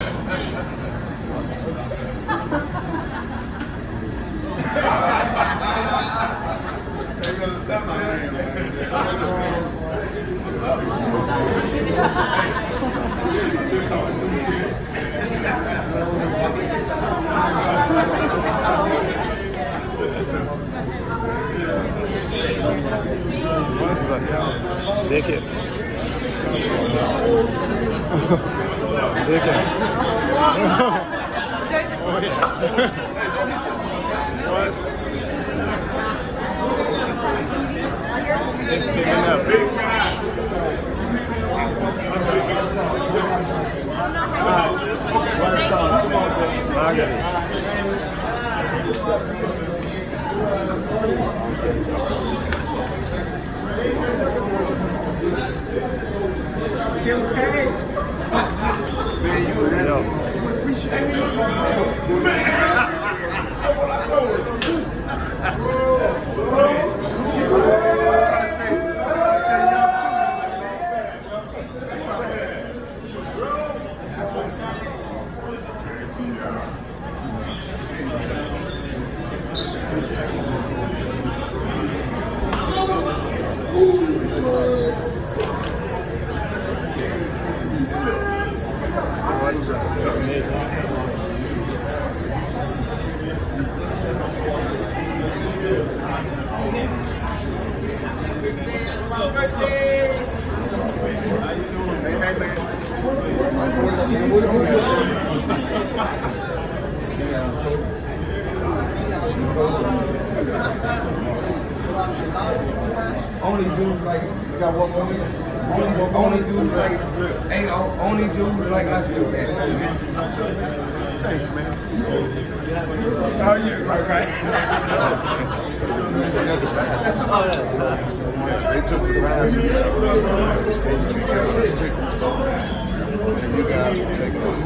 देखिए देखिए Only dudes like you got one more. Only dudes like ain't only dudes like us do that. Thanks, man. Oh yeah, right. They took the last one. And you got to take those.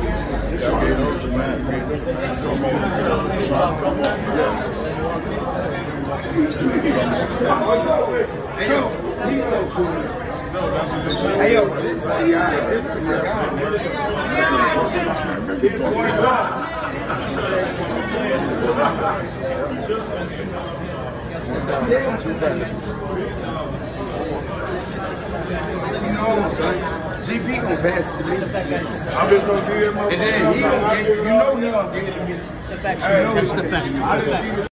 Hey yo, he's so cool. Hey yo, this is my guy, man. You know, GP gonna pass it to me. I'm just gonna give him And then he gonna get, you know he gonna get it to me. That's the fact.